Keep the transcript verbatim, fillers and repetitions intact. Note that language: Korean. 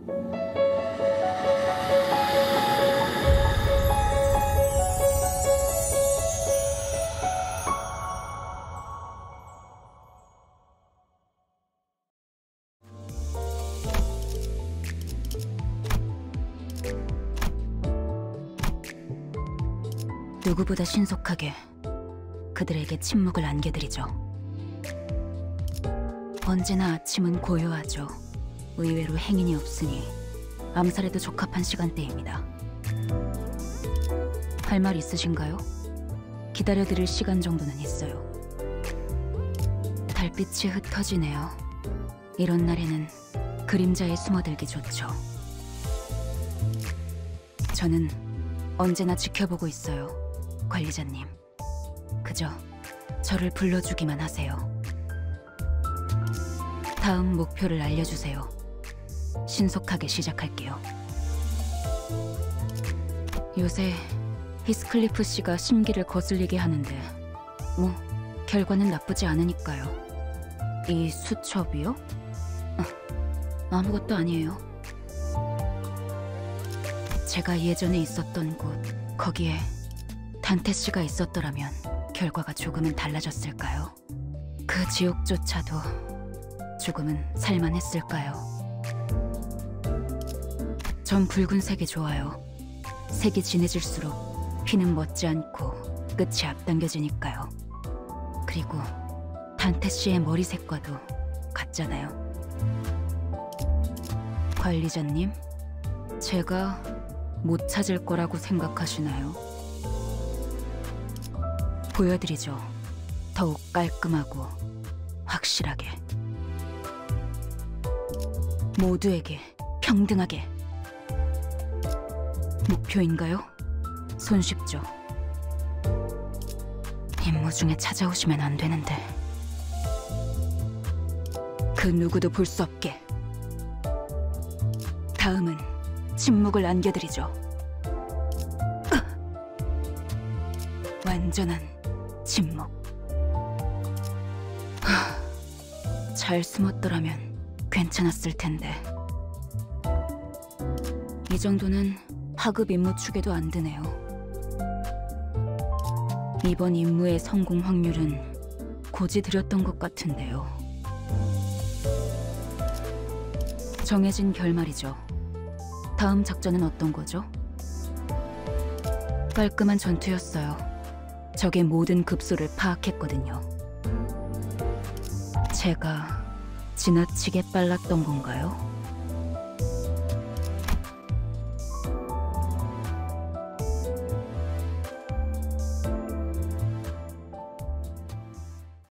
누구보다 신속하게 그들에게 침묵을 안겨드리죠. 언제나 아침은 고요하죠. 의외로 행인이 없으니 암살에도 적합한 시간대입니다. 할 말 있으신가요? 기다려드릴 시간 정도는 있어요. 달빛이 흩어지네요. 이런 날에는 그림자에 숨어들기 좋죠. 저는 언제나 지켜보고 있어요, 관리자님. 그저 저를 불러주기만 하세요. 다음 목표를 알려주세요. 신속하게 시작할게요. 요새 히스클리프 씨가 심기를 거슬리게 하는데 뭐 결과는 나쁘지 않으니까요. 이 수첩이요? 아, 아무것도 아니에요. 제가 예전에 있었던 곳, 거기에 단테 씨가 있었더라면 결과가 조금은 달라졌을까요? 그 지옥조차도 조금은 살만했을까요? 전 붉은색이 좋아요. 색이 진해질수록 피는 멎지 않고 끝이 앞당겨지니까요. 그리고 단테 씨의 머리색과도 같잖아요. 관리자님, 제가 못 찾을 거라고 생각하시나요? 보여드리죠. 더욱 깔끔하고 확실하게. 모두에게 평등하게. 목표인가요? 손쉽죠. 임무 중에 찾아오시면 안 되는데. 그 누구도 볼 수 없게. 다음은 침묵을 안겨드리죠. 완전한 침묵. 잘 숨었더라면 괜찮았을 텐데. 이 정도는 하급 임무 축에도 안 드네요. 이번 임무의 성공 확률은 고지 드렸던 것 같은데요. 정해진 결말이죠. 다음 작전은 어떤 거죠? 깔끔한 전투였어요. 적의 모든 급소를 파악했거든요. 제가 지나치게 빨랐던 건가요?